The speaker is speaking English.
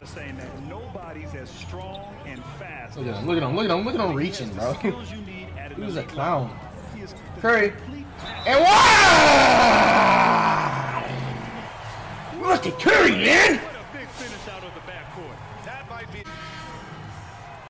Saying that nobody's as strong and fast. Look at him, look at him, look at him, look at him reaching, bro. He was a clown. Curry. And why? Look at Curry, man! What a big finish out of the backcourt. That might be.